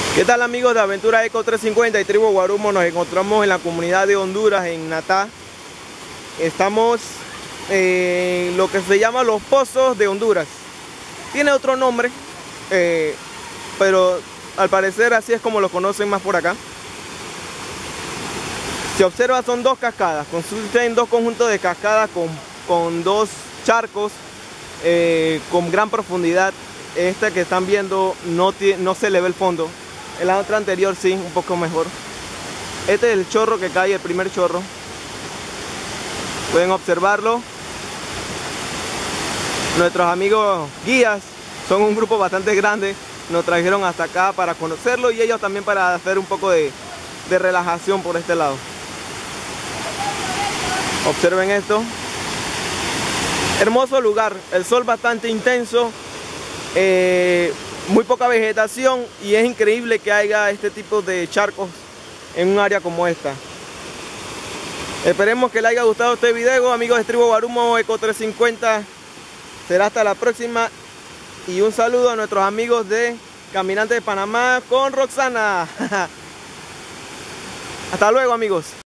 ¿Qué tal, amigos de Aventura Eco 350 y Tribu Guarumo? Nos encontramos en la comunidad de Honduras, en Natá. Estamos en lo que se llama los Pozos de Honduras. Tiene otro nombre, pero al parecer así es como lo conocen más por acá. Si observa, son dos cascadas, consisten en dos conjuntos de cascadas con dos charcos con gran profundidad. Esta que están viendo no se le ve el fondo. En la otra anterior sí, un poco mejor. Este es el chorro que cae, el primer chorro. Pueden observarlo. Nuestros amigos guías son un grupo bastante grande. Nos trajeron hasta acá para conocerlo y ellos también para hacer un poco de relajación por este lado. Observen esto. Hermoso lugar, el sol bastante intenso. Muy poca vegetación y es increíble que haya este tipo de charcos en un área como esta. Esperemos que les haya gustado este video, amigos de Tribu Guarumo Eco 350. Será hasta la próxima y un saludo a nuestros amigos de Caminantes de Panamá con Roxana. Hasta luego, amigos.